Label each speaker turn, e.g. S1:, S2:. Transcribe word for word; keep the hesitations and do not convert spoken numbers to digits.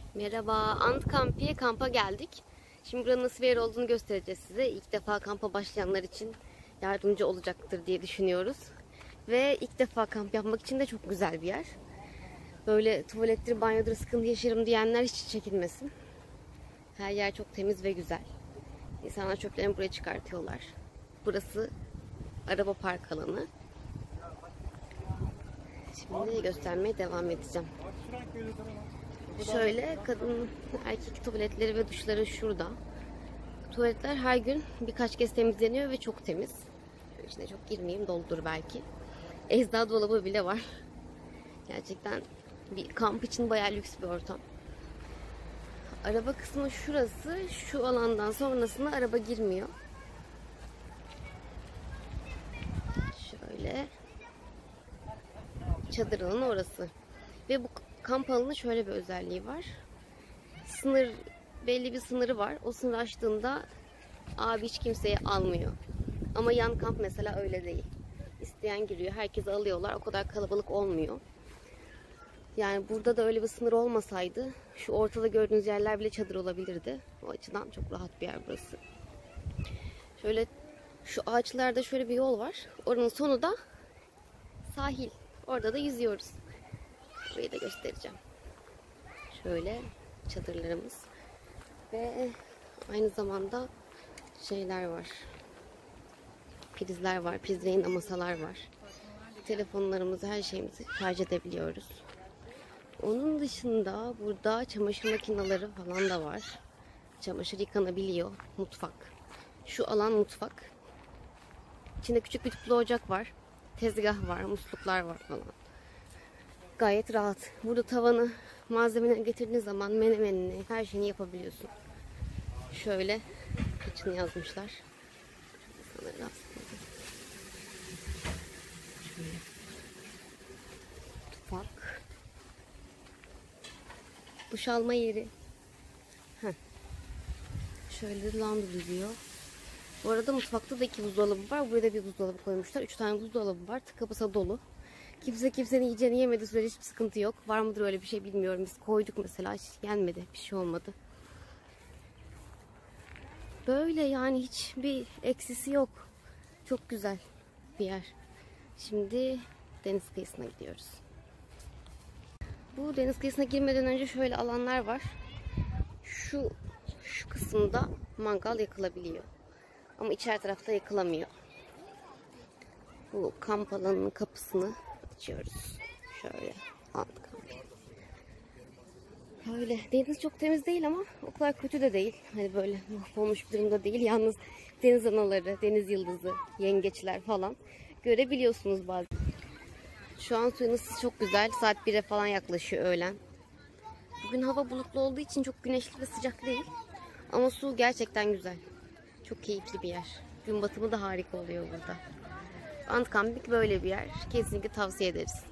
S1: Merhaba, Antkampi'ye kampa geldik. Şimdi buranın nasıl bir yer olduğunu göstereceğiz size. İlk defa kampa başlayanlar için yardımcı olacaktır diye düşünüyoruz. Ve ilk defa kamp yapmak için de çok güzel bir yer. Böyle tuvalettir, banyodur sıkıntı yaşarım diyenler hiç çekinmesin. Her yer çok temiz ve güzel. İnsanlar çöplerini buraya çıkartıyorlar. Burası araba park alanı. Şimdi göstermeye devam edeceğim. Şöyle kadın erkek tuvaletleri ve duşları şurada. Tuvaletler her gün birkaç kez temizleniyor ve çok temiz. Şöyle içine çok girmeyeyim, doludur belki. Eczacı dolabı bile var. Gerçekten bir kamp için bayağı lüks bir ortam. Araba kısmı şurası. Şu alandan sonrasında araba girmiyor. Şöyle çadır alanı orası. Ve bu kamp alanının şöyle bir özelliği var. Sınır, belli bir sınırı var. O sınırı aştığında abi hiç kimseyi almıyor. Ama yan kamp mesela öyle değil. İsteyen giriyor. Herkesi alıyorlar. O kadar kalabalık olmuyor. Yani burada da öyle bir sınır olmasaydı şu ortada gördüğünüz yerler bile çadır olabilirdi. O açıdan çok rahat bir yer burası. Şöyle şu ağaçlarda şöyle bir yol var. Oranın sonu da sahil. Orada da yüzüyoruz. Burayı da göstereceğim. Şöyle çadırlarımız ve aynı zamanda şeyler var. Prizler var. Prizlerin de masalar var. Telefonlarımızı, her şeyimizi şarj edebiliyoruz. Onun dışında burada çamaşır makineleri falan da var. Çamaşır yıkanabiliyor. Mutfak. Şu alan mutfak. İçinde küçük bir tüplü ocak var. Tezgah var. Musluklar var falan. Gayet rahat. Burada tavanı, malzemeleri getirdiğiniz zaman menemenini, her şeyini yapabiliyorsun. Şöyle kitchen yazmışlar. Şöyle. Mutfak. Duş alma yeri. Heh. Şöyle laundry diyor. Bu arada mutfakta da iki buzdolabı var. Burada bir buzdolabı koymuşlar. Üç tane buzdolabı var. Tıka basa dolu. Kimse kimsenin yiyeceğini yemedi sürece hiçbir sıkıntı yok. Var mıdır öyle bir şey bilmiyorum. Biz koyduk mesela, hiç yenmedi. Bir şey olmadı. Böyle yani hiçbir eksisi yok. Çok güzel bir yer. Şimdi deniz kıyısına gidiyoruz. Bu deniz kıyısına girmeden önce şöyle alanlar var. Şu şu kısımda mangal yakılabiliyor. Ama içer tarafta yakılamıyor. Bu kamp alanının kapısını açıyoruz. Şöyle alt kamp. Böyle deniz çok temiz değil ama o kadar kötü de değil. Hani böyle mahvolmuş bir durumda değil. Yalnız deniz anaları, deniz yıldızı, yengeçler falan görebiliyorsunuz bazen. Şu an suyun ısısı çok güzel. Saat bire falan yaklaşıyor öğlen. Bugün hava bulutlu olduğu için çok güneşli ve sıcak değil. Ama su gerçekten güzel. Çok keyifli bir yer. Gün batımı da harika oluyor burada. Antkampik böyle bir yer. Kesinlikle tavsiye ederiz.